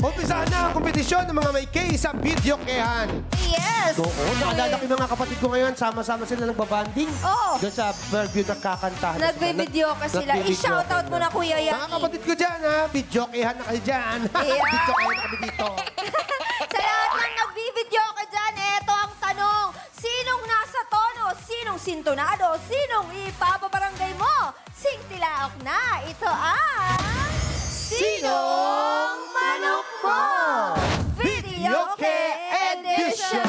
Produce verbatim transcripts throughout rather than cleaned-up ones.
Umpisahan na ang kompetisyon ng mga may K sa videokehan. Yes! Oo, naalala ko yung mga kapatid ko ngayon, sama-sama sila nagbabanding. Oo. Doon sa Fairview nagkakantahan. Nagbe-video ka sila. I-shoutout mo na, Kuya Yani. Mga kapatid ko dyan, ha? Videokehan na kayo dyan. Yeah. Videokehan na kami dito. Sa lahat ng nagbi-video ka dyan, eto ang tanong. Sinong nasa tono? Sinong sintonado? Sinong ipapabarangay mo? Singtilaok na. Ito ang... Sinong Manok Mo? Videoke Edition!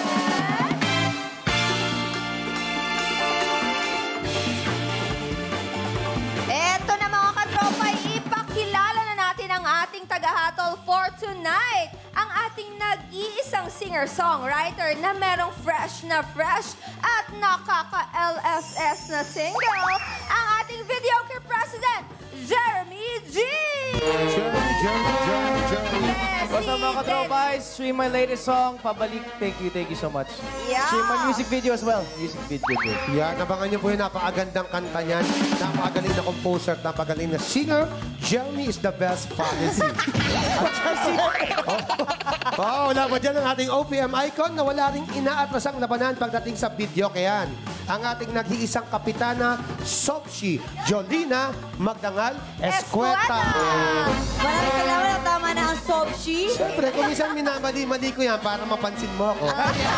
Eto na mga katropa, ipakilala na natin ang ating tagahatol for tonight. Ang ating nag-iisang singer-songwriter na merong fresh na fresh at nakaka-L S S na single, ang ating videoke president, Jeremy G! Jeremy, Jeremy, Jeremy, Jeremy. What's up mga katropa? Stream my latest song, Pabalik. Thank you, thank you so much. Yeah. Stream my music video as well. Music video. Yan, nabangan niyo po yung napakagandang kanta niyan. Napakagaling na composer at napakagaling na singer. Jeremy is the best policy. At Chelsea, oh, oh, wala ba dyan ang ating O P M icon na wala ring inaatrasang labanan pagdating sa video kayan. Ang ating nag-iisang kapitana, Sopshi Jolina Magdangal Escueta. Maraming salamat. Tama na ang Sopshi. Siyempre, kung minsan minamali-mali ko yan para mapansin mo ako.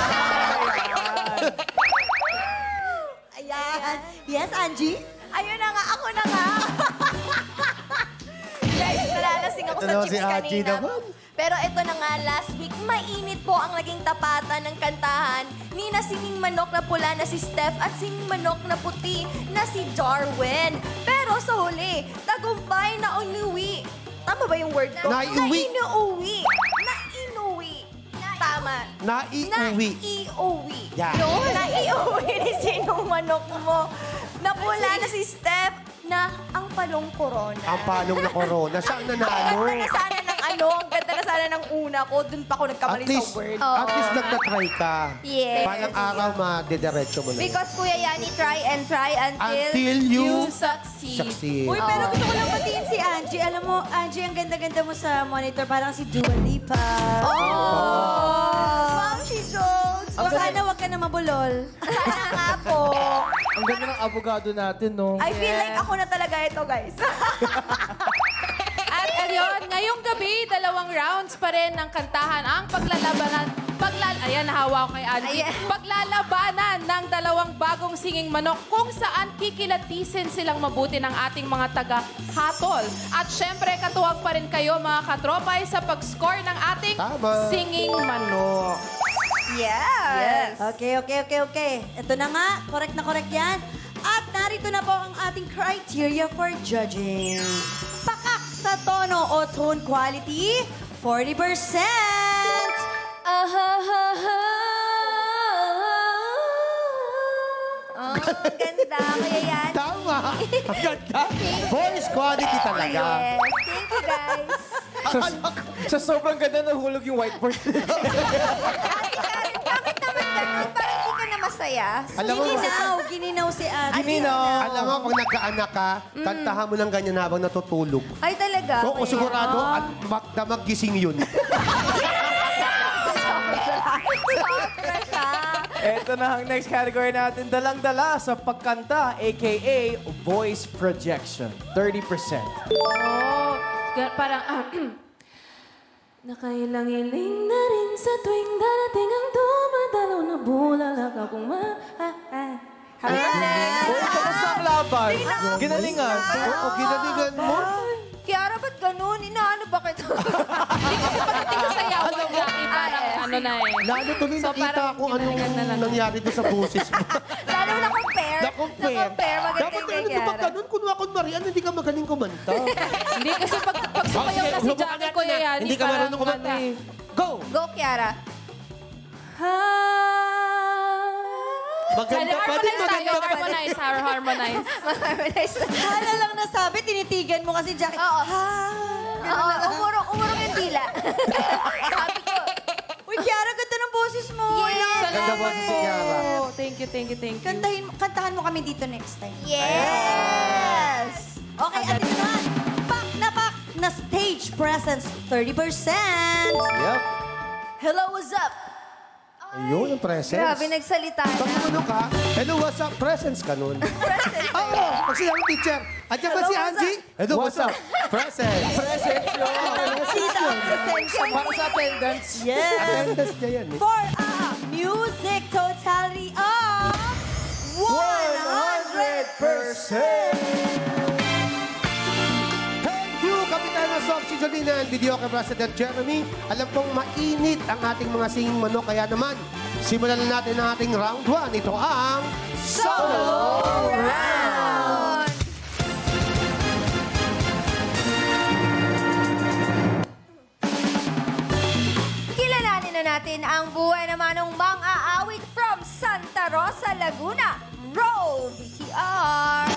Ayan. Yes, Angie? Ayun na nga, ako na nga. Guys, nalalasing ako sa Ito chips si Aji kanina. naman. Pero ito na nga, last week, mainit po ang naging tapatan ng kantahan ni na sining manok na pula na si Steph at sining manok na puti na si Darwin. Pero sa huli, tagumpay na unuwi. Tama ba yung word ko? Naiuwi. Na-inuwi. Na-inuwi. Tama. Naiuwi. Na-iuwi. Yan. Yun, na-iuwi ni sinong manok mo. Napula na si Steph na ang palong corona. Ang palong na corona. Siya ang Ang nanalo. ganda na sana ng ano, ang ganda na sana ng una ko. Doon pa ako At nagkamali least, sa word. at least nagtatry ka. Yes. Parang araw, madediretso mo na. Because Kuya Yani, try and try until, Until you succeed. Succeed. Uy, pero gusto ko lang patiin si Angie. Alam mo, Angie, ang ganda-ganda mo sa monitor. Parang si Dua Lipa. Oh! Ma'am, she goes. O sana wag ka na mabulol. Sana nga po. Ang ganda ng abogado natin, no? I feel like ako na talaga ito, guys. At ayun, ngayong gabi, dalawang rounds pa rin ng kantahan ang paglalabanan. Paglal Ayan, nahawa ko kay Angie. Ayan. Paglalabanan ng dalawang bagong singing manok kung saan kikilatisin silang mabuti ng ating mga taga-hatol. At syempre, katuwag pa rin kayo mga katropay sa pag-score ng ating Tama. singing manok. Yes. Okay, okay, okay, okay. Ito na nga. Correct na correct yan. At narito na po ang ating criteria for judging. Pakak sa tono o tone quality, forty percent. Ahahaha. Oh, ang ganda. Kaya yan. Tama. Ang ganda. Voice quality talaga. Yes. Thank you, guys. Sa sobrang ganda, nahulog yung whiteboard. Ate Karen, bakit naman ganun? Parang hindi ka na masaya? Alam mo, Gininaw, gininaw si Ate. Gininaw. alam mo, pag nagkaanak ka, kantahan mo ng ganyan habang natutulog. Ay, talaga? So, kung sigurado, at magdamag gising yun. Sobra siya. Ito na ang next category natin, dalang-dala sa pagkanta, a k a voice projection, thirty percent. Oh, gan- parang, ah, nakailang-iling na rin sa tuwing darating ang dumadalaw na bulalak akong ma... Ah, ah. Oh, kamusta ang laban? Ginalingan. Oo, ginalingan mo. Kiara, ba't ganun? Inaano ba kita? Hindi kasi pagdating sa sayawan niya, eh, parang ano na eh. Lalo tuloy So, nakita parang ko anong ginalingan na lang. nangyari doon sa boses mo. Lalo na compare. Na-compare. Na-compare. Maganda Dapat yung ano kay ito pag Kiara. ganun, kunwa kunwari, ano, hindi ka magaling kumanta. Hindi kasi pag, pag sumayaw na si Jackie ko yan, Hindi ka marunong kumanta. ano eh. Go! Go, Kiara. Maganda pa din, Harmonize tayo, maganda pa din. harmonize, har- harmonize. Harmonize. Hala lang nasabi, tinitigan mo kasi Jackie. Oo. Ha? Oo, umurong, umurong yung dila. Sabi ko, Uy, Kiara, ganda ng boses mo. Yes. Ganda ba si Kiara? Oh, thank you, thank you, thank you. Kantahin, kantahan mo kami dito next time. yes. Okay, at ito naman, pak na pak na stage presents, thirty percent. Yep. Hello, what's up? Ayun, ang presents. Grabe, nagsalita Pag na. ano ka, hello, what's up? Presents ka nun. Present. Oo, pag sinabi ng teacher, andiyan ba Hello, si what's Angie? Hello, what's up? Presents. Present yun. Para sa attendance. Yes. Attendance niya yan eh. For a music totality of one hundred percent. Thank you, Kapitana Sophie Jolina and Videoke President Jeremy. Alam kong mainit ang ating mga singing manok, kaya naman, simulan na natin ang ating round one. Ito ang Solo Round! Kilalanin na natin ang buhay naman ng mga aawit from Santa Rosa, Laguna. Roll V T R!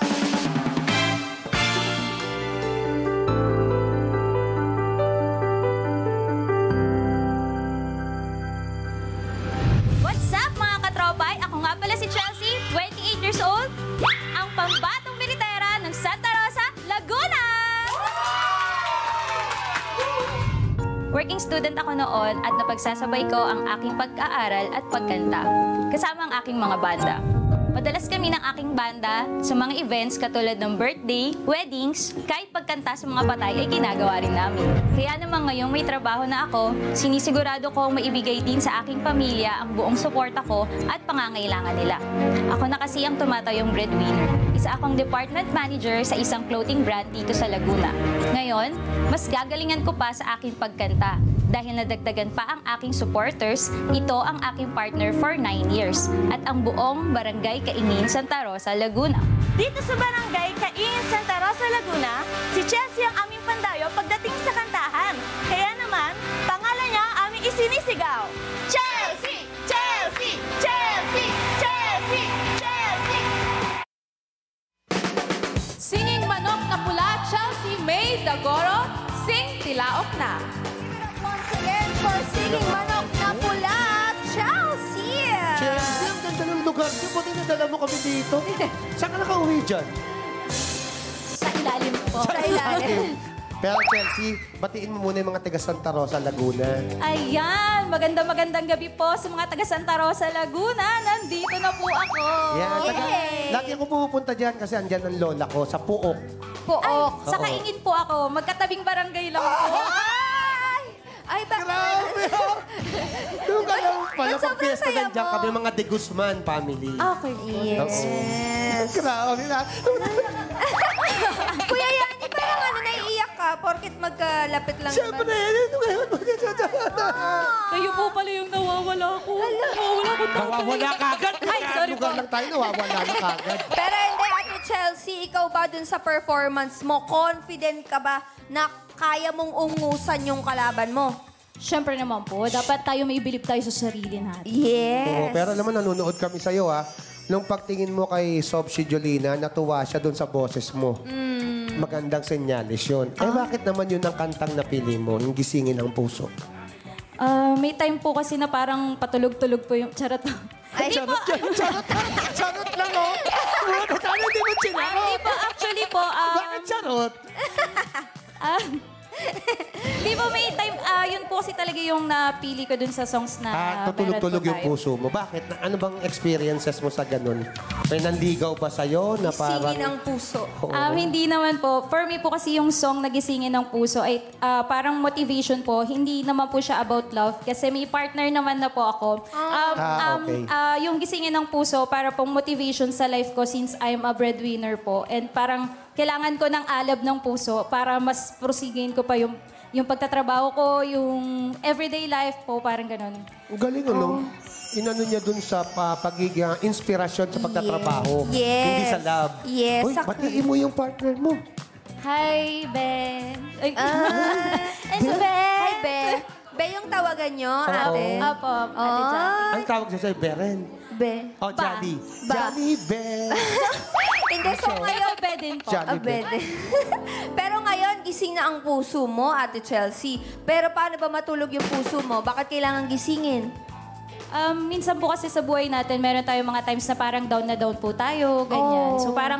What's up mga katropay? Ako nga pala si Chelsea, twenty-eight years old, ang pambatong militera ng Santa Rosa, Laguna! Working student ako noon at napagsasabay ko ang aking pag-aaral at pagkanta, kasama ang aking mga banda. Madalas kami ng aking banda sa mga events katulad ng birthday, weddings, kahit pagkanta sa mga patay ay ginagawa rin namin. Kaya naman ngayong may trabaho na ako, sinisigurado kong maibigay din sa aking pamilya ang buong suporta ko at pangangailangan nila. Ako na kasi ang tumatayong breadwinner. Isa akong department manager sa isang clothing brand dito sa Laguna. Ngayon, mas gagalingan ko pa sa aking pagkanta. Dahil nadagdagan pa ang aking supporters, ito ang aking partner for nine years at ang buong Barangay Kaingin, Santa Rosa, Laguna. Dito sa Barangay Kaingin, Santa Rosa, Laguna, si Chelsea ang aming pandayo pagdating sa kantahan. Kaya naman, pangalan niya ang aming isinisigaw. Chelsea! Chelsea! Chelsea! Chelsea! Chelsea! Singing manok na pula, Chelsea May Dagoro, sing Tilaok Na. Once again, for singing manok na pula, Chelsea! Chelsea, ang ganda ng lugar niyo. Buti nadala mo kami dito. Saan ka nakauwi dyan? Sa ilalim po. Sa ilalim. Pero Chelsea, batiin mo muna yung mga taga Santa Rosa, Laguna. Ayan, maganda-magandang gabi po sa mga taga Santa Rosa, Laguna. Nandito na po ako. Yan, taga, Yay! lagi ako pumupunta dyan kasi andyan ang lola ko sa Puok. Pook. Sa Oo. Kaingin po ako. Magkatabing barangay lang po. Ay! Ay, ba? Grabe! Doon ka lang pala Ang pag sobrang piyesta saya nandiyan mo. kami mga de Guzman family. Okay po. Yes. Grabe na. Kuya Yani, parang ano, naiiyak ka porkit magkalapit lang. Siyempre, ano ngayon? Kayo po pala yung nawawala ko. Nawawala ko. Nawawala ka agad. Ay, sorry Lugar po. lang tayo, nawawala na kagad. Pero hindi, Ate Chelsea, ikaw ba dun sa performance mo, confident ka ba na kaya mong ungusan yung kalaban mo? Siyempre naman po, dapat tayo may bilib tayo sa sarili natin. Yes. Oo, pero alam mo, nanonood kami sa'yo, ha? Nung pagtingin mo kay Sophie Jolina, natuwa siya doon sa boses mo. Magandang senyales yun. Eh, bakit naman yun ang kantang napili mo, yung gisingin ng puso? Ah, may time po kasi na parang patulog-tulog po yung charot. Ay, Charot yan, charot. Charot lang, oh. Ano, hindi mo Ah, chinaro? Hindi po, actually po, um, Bakit charot? ah, di po may time, ah, yun po kasi talaga yung napili ko dun sa songs na Ah, meron tutulog-tulog po yung tayo. puso mo. Bakit? Na, ano bang experiences mo sa ganun? May nanligaw ba sa'yo na parang... singin ang puso. Oo. Um, hindi naman po. For me po kasi yung song Nagisingin ng Puso ay ah, parang motivation po. Hindi naman po siya about love kasi may partner naman na po ako. Um, Ah, um, okay. ah, yung Gisingin ng Puso para pong motivation sa life ko since I'm a breadwinner po. And parang kailangan ko ng alab ng puso para mas prosigin ko pa yung yung pagtatrabaho ko, yung everyday life po, parang ganun. Ang galing, ano? Inano niya dun sa pa, pagiging inspirasyon sa pagtatrabaho. Yes. Hindi sa love. Yes. Uy, Sak- batiin mo yung partner mo. Hi, Ben. Ay, Ah, Ano, Ben? Hi, Be. Be yung tawagan nyo, ate. Apo, Ate Ah. Jackie. Ang tawag siya sa'yo, Beren. Be. Oh, Johnny. Ba. Johnny Be. Hindi, so ngayon, Ayo, Ben din po. Johnny Be. Abed. Pero ngayon, gising na ang puso mo, Ate Chelsea. Pero paano ba matulog yung puso mo? Bakit kailangan gisingin? Um, minsan po kasi sa buhay natin, meron tayong mga times na parang down na down po tayo, ganyan. Oh. So parang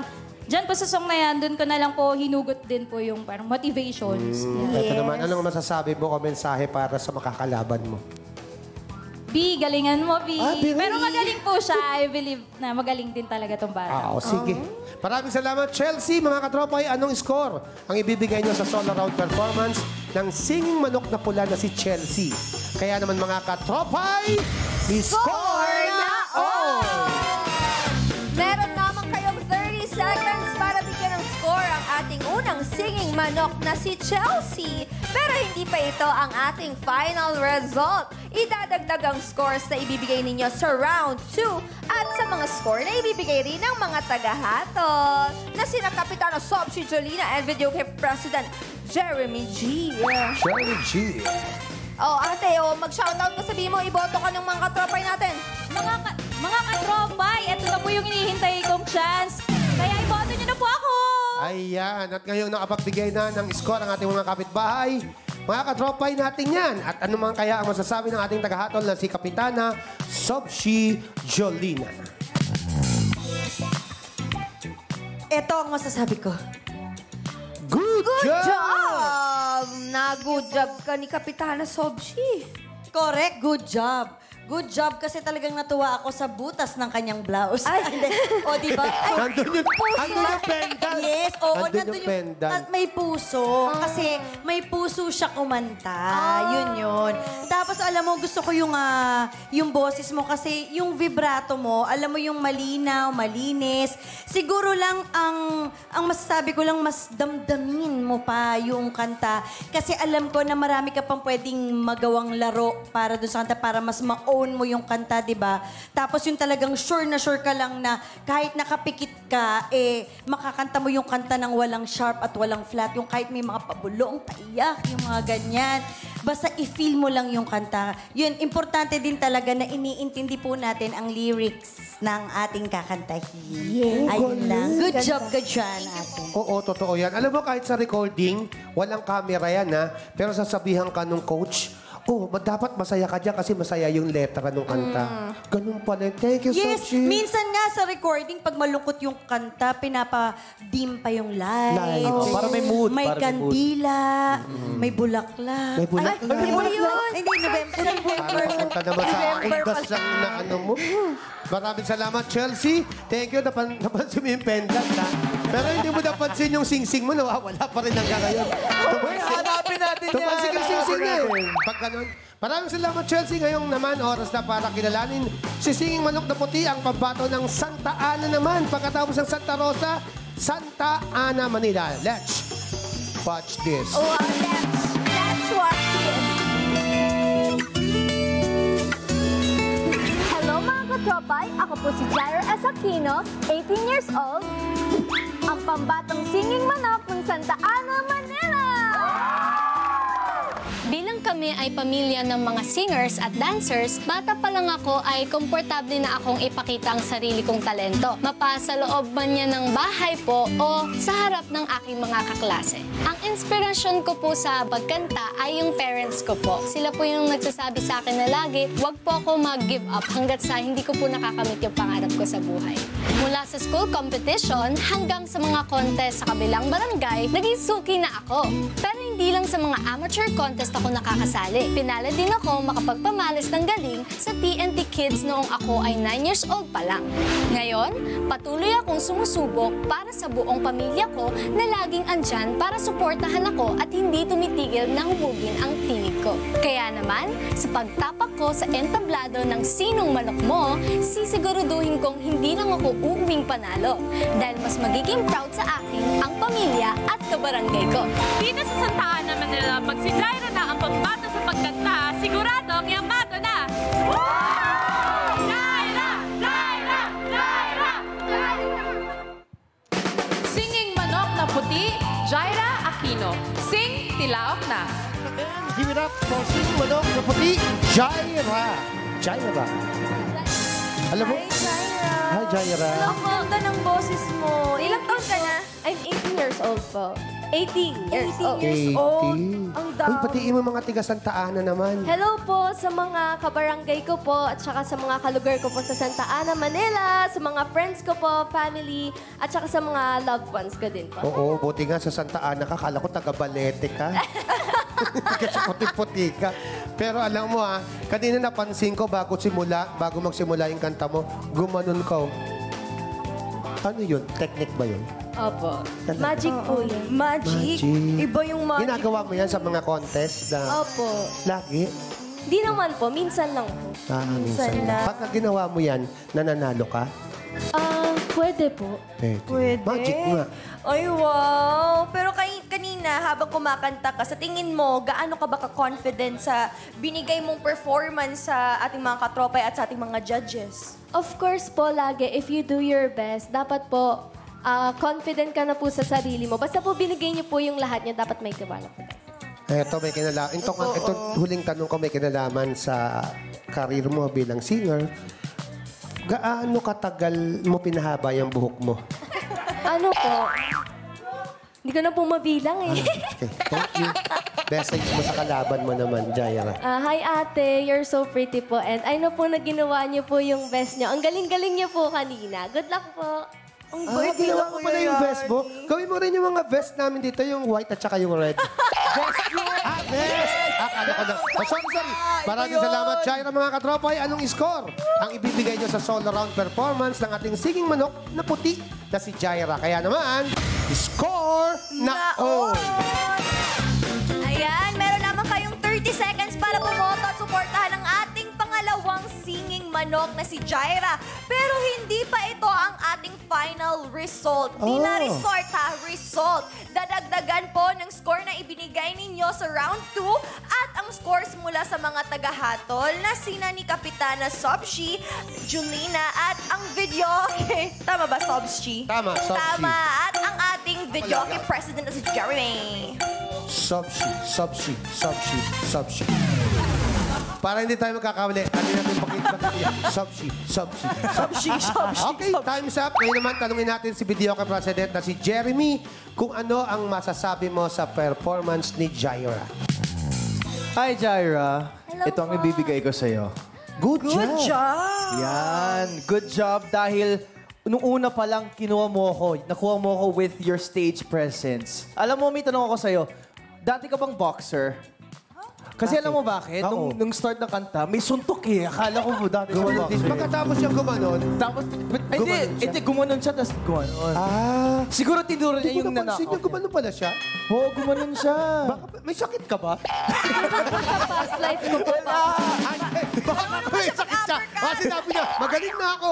Diyan po sa song na yan, doon ko na lang po hinugot din po yung parang motivations. Mm, Yeah. Ito naman, anong masasabi mo o mensahe para sa makakalaban mo? B, galingan mo, B. Ah, B. Pero magaling po siya. I believe na magaling din talaga itong bata. Ah, o sige. Maraming salamat, Chelsea. Mga katropay, anong score ang ibibigay nyo sa solo round performance ng singing manok na pula na si Chelsea? Kaya naman mga katropay, score na all! Meron lamang kayong thirty seconds para bigyan ng score ang ating unang singing manok na si Chelsea. Pero hindi pa ito ang ating final result. Idadagdag ang scores na ibibigay ninyo sa round two at sa mga score na ibibigay rin ng mga taga-hatol na sina Kapitana Sobshi Jolina and Video Game President Jeremy G. Jeremy G. Oh, ate, oh, mag-shoutout ka, sabihin mo, iboto ka ng mga katropay natin. Mga, ka mga katropay, ito na po yung hinihintay kong chance. Kaya iboto niyo na po ako. Ayan, at ngayon nakapagbigay na ng score ang ating mga kapitbahay. Mga katropay natin yan. At ano man kaya ang masasabi ng ating tagahatol na si Kapitana Sobshi Jolina. Ito ang masasabi ko. Good, Good job! job! Na-good job ka ni Kapitana Sobshi. Correct, good job. Good job kasi talagang natuwa ako sa butas ng kanyang blouse. Ay. Hindi. O, di ba? Nandun yung, nandun yung pendant. Yes, oo. Nandun Nandun yung yung, pendant. at may puso. Kasi may puso siya kumanta. Yun yun. Tapos alam mo, gusto ko yung, ah, yung boses mo kasi yung vibrato mo, alam mo yung malinaw, malinis. Siguro lang ang, ang masasabi ko lang, mas damdamin mo pa yung kanta. Kasi alam ko na marami ka pang pwedeng magawang laro para doon sa kanta, para mas ma-own mo yung kanta, di ba? Tapos yung talagang sure na sure ka lang na kahit nakapikit ka, eh, makakanta mo yung kanta ng walang sharp at walang flat. Yung kahit may mga pabulong, paiyak, yung mga ganyan. Basta i-feel mo lang yung kanta. Yun, importante din talaga na iniintindi po natin ang lyrics ng ating kakantahin. Yes. Ayun lang. Good job ka dyan, ate. Oo, totoo yan. Alam mo, kahit sa recording, walang camera yan, ha? Pero sasabihan ka nung coach, oh, dapat masaya ka dyan kasi masaya yung letra ng kanta. Ganun pala. Thank you, Yes, Sochi. minsan nga sa recording, pag malungkot yung kanta, pinapa-dim pa yung light. Light. Oh, para may mood, May para may mood. kandila, may bulaklak. May bulaklak. Ay, may bulaklak. Hindi, November. November. Punta naman sa ugas lang na ano mo. Maraming salamat, Chelsea. Thank you. Napan napansin mo yung pendant, ha? Pero hindi mo napansin yung sing-sing mo. Nawawala pa rin hanggang ngayon. Hanapin natin yan. Tumansin yung sing-sing niya. eh. Pag ganun. Maraming salamat, Chelsea. Ngayong naman, oras na para kilalanin si Singing Manok na Puti, ang pambato ng Santa Ana naman. Pagkatapos ng Santa Rosa, Santa Ana, Manila. Let's watch this. Oh, uh, let's, let's watch this. Hello mga katropay! Ako po si Jairo S. Aquino, eighteen years old, ang pambatang singing manok ng Santa Ana, Manila! Bilang kami ay pamilya ng mga singers at dancers, bata pa lang ako ay komportable na akong ipakita ang sarili kong talento. Mapa sa loob man niya ng bahay po o sa harap ng aking mga kaklase. Ang inspirasyon ko po sa pagkanta ay yung parents ko po. Sila po yung nagsasabi sa akin na lagi, wag po ako mag-give up hanggat sa hindi ko po nakakamit yung pangarap ko sa buhay. Mula sa school competition hanggang sa mga contest sa kabilang barangay, naging suki na ako. Pero hindi lang sa mga amateur contest ako nakakasali. Pinala din ako makapagpamalas ng galing sa T N T Kids noong ako ay nine years old pa lang. Ngayon, patuloy akong sumusubok para sa buong pamilya ko na laging andyan para suportahan ako at hindi tumitigil na hubugin ang tinig ko. Kaya naman, sa pagtapak ko sa entablado ng Sinong Manok Mo, sisiguraduhin kong hindi lang ako uuwing panalo dahil mas magiging proud sa akin ang pamilya at kabarangay ko. Dito sa Santa Ana, Manila, pag si Jairo na ang pambato sa pagkanta, siguradong yamado na! Jaira! Jaira! Jaira! Singing Manok na Puti, Jaira Aquino. Sing Tilaok na! Give it up for Singing Manok na Puti, Jaira. Jaira. Alam mo? Hi, Jaira. Hi, Jaira. Ang ganda ng boses mo. Ilang taon ka na? I'm eighteen years old po. eighteen years old. years old. eighty. Ang Uy, dami. patiin mo mga tiga Santa Ana naman. Hello po sa mga kabarangay ko po at saka sa mga kalugar ko po sa Santa Ana, Manila, sa mga friends ko po, family, at saka sa mga loved ones ko din po. Oo, buti nga sa Santa Ana ka. Kala ko taga-Balete ka. Kasi puti-puti ka. Pero alam mo ah, kanina napansin ko bago simula, bago magsimula yung kanta mo, gumanon ka. Ano yun? Technique ba yun? Opo. Talaga? Magic po yan. Magic. Magic. Iba yung magic. Ginagawa mo yan sa mga contest na Opo. lagi? Di naman po, minsan lang po. Ah, minsan Minsan lang. lang. Pagka ginawa mo yan, nananalo ka? Ah, pwede po. Pwede. Pwede. Magic nga. Ay, wow. Pero kay, kanina, habang kumakanta ka, sa tingin mo, gaano ka ba ka-confident sa binigay mong performance sa ating mga katropay at sa ating mga judges? Of course po, lagi, if you do your best, dapat po, ah, confident ka na po sa sarili mo. Basta po binigay niyo po yung lahat niya, dapat may tiwala po. Ito may kinalaman. Ito, ito huling tanong ko may kinalaman sa karir mo bilang singer. Gaano katagal mo pinahaba yung buhok mo? Ano po? Hindi ko na po mabilang eh. Okay, thank you. Message mo sa kalaban mo naman, Jaira. Ah, hi ate, you're so pretty po. And I know po na ginawa niyo po yung best niyo. Ang galing-galing niyo po kanina. Good luck po. Ang Ah, ginawa ko pala yung vest mo. Gawin mo rin yung mga vest namin dito, yung white at saka yung red. Vest yun! Ah, vest! Akala ko na. Oh, sorry, sorry. Maraming salamat, Jaira, mga katropay. Anong score ang ibibigay nyo sa solo round performance ng ating singing manok na puti na si Jaira? Kaya naman, score na all! Ayan, meron naman kayong thirty seconds para pumoto at suportahan ang ating pangalawang singing manok na si Jaira. Pero hindi pa ito ang ating final result. Di na Oh. resort ha, result. Dadagdagan po ng score na ibinigay ninyo sa round two at ang scores mula sa mga tagahatol na sina ni Kapitana Sobshi, Julina at ang video... Tama ba, Sobshi? Tama, Sobshi. Tama. At ang ating video president na si Jeremy. Subshi, subshi, subshi, subshi. Para hindi tayo magkakamali, hindi natin pakita. Subshi, subshi, subshi, subshi. Okay, time's up. Ngayon naman, tanungin natin si Videoke President na si Jeremy kung ano ang masasabi mo sa performance ni Jaira. Hi, Jaira. Hello Ito ang po. ibibigay ko sa'yo. Good, Good job. job! Yan. Good job dahil nung una pa lang kinuha mo ako, nakuha mo ako with your stage presence. Alam mo, may tanong ako sa'yo. Dati ka bang boxer? Kasi alam mo bakit? Oo. Nung, nung start ng kanta, may suntok eh. Akala ko dati ka Gumanon. boxer. Pagkatapos siyang gumanon, Tapos, but, ay, hindi, Gumanon siya? hindi, gumanon siya, tapos gumanon. ah, Siguro tinuro niya hindi ko yung napansin nanakaw. yung gumanon pala siya. Oo, gumanon siya. Baka, may sakit ka ba? Sa past life ko po. Ay, baka may sakit siya. Ah, sinabi niya, magaling na ako.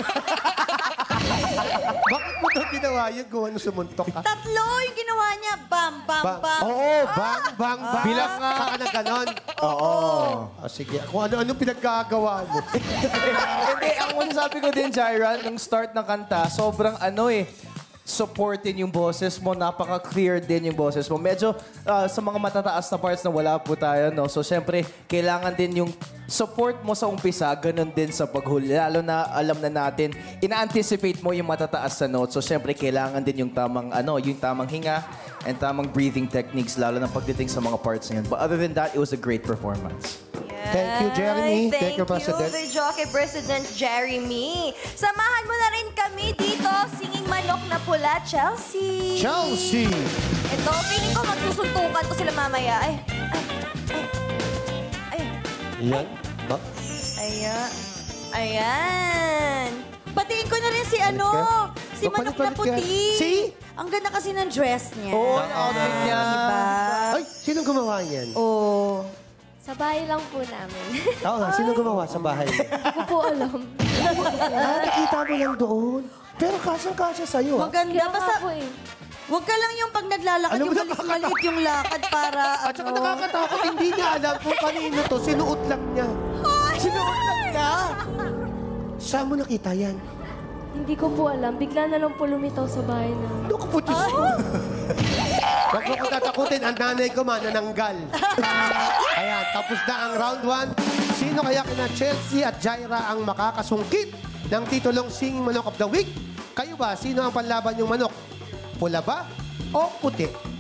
Bakit mo ito ginawa yung gumanon sumuntok ka? Tatlo yung ginawa niya. Bam, bam, Bang. bam. Oo, bang, bang, bang. Bilang nga. Saka na ganon. Oo. Ah, sige, kung ano-ano pinagkagawa mo. Hindi, ang masasabi ko din, Jaira, nung start ng kanta, sobrang ano eh, supportin yung boses mo. Napaka-clear din yung boses mo. Medyo ah, sa mga matataas na parts na wala po tayo, no? So, syempre, kailangan din yung support mo sa umpisa, ganun din sa paghuli. Lalo na alam na natin, ina-anticipate mo yung matataas na notes. So, syempre, kailangan din yung tamang, ano, yung tamang hinga and tamang breathing techniques, lalo na pagdating sa mga parts na yun. But other than that, it was a great performance. Thank you, Jeremy. Ay, Thank Thank you, President. you, Videoke President Jeremy. Samahan mo na rin kami dito, singing manok na pula, Chelsea. Chelsea! Ito, feeling ko magsusuntukan to sila mamaya. Ay, ay, ay, ay, Yan. Ba? ayan. Ayan. Batiin ko na rin si ano, si Oh, Manok na palit-palit ka. Puti. Si? Ang ganda kasi ng dress niya. Oo, ang outfit niya. Diba? Ay, sinong gumawa niyan? Oh. Sa bahay lang po namin. Oo nga, sinong gumawa sa bahay niya? Hindi ko po alam. Ah, nakita mo lang doon. Pero kasyang-kasya sa'yo, ah. Maganda. Kaya Basta, nga po eh. wag ka lang yung pag naglalakad, Alam mo, yung maliit, nakakata- maliit yung lakad para At saka ano. nakakatakot, hindi niya alam kung kanino to. Sinuot lang niya. Sinuot lang niya? Saan mo nakita yan? Hindi ko po alam. Bigla na lang po lumitaw sa bahay namin. Naku po, Diyos ko. Huwag mo ko tatakutin, ang nanay ko manananggal. Ayan, tapos na ang round one. Sino kaya kina Chelsea at Jaira ang makakasungkit ng titulong Singing Manok of the Week? Kayo ba, sino ang panlaban yung manok? Pula ba o puti?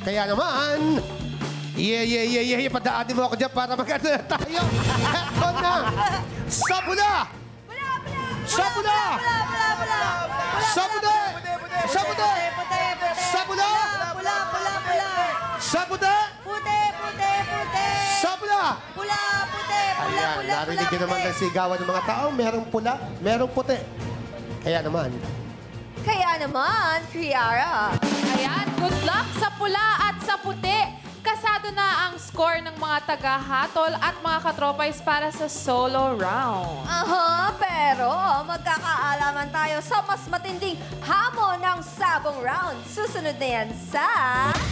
Kaya naman, yeah, yeah, yeah, yeah, yeah. Padaanin mo ako dyan para mag-ano na tayo. Eto na. Sa pula. Sa pula. Sa pula. Sa pula. Sa pula. Pula, pula, pula. Sa pula. Puti, puti, puti. Sa pula. Pula, puti, pula, Ayan, pula, narinig pula, nyo naman puti. ng sigawan ng mga tao. Merong pula, merong puti. Kaya naman, Kaya naman, Kiara. Ayan, good luck sa pula at sa puti. Kasado na ang score ng mga taga-hatol at mga katropay para sa solo round. Aha, pero magkakaalaman tayo sa mas matinding hamon ng sabong round. Susunod na yan sa...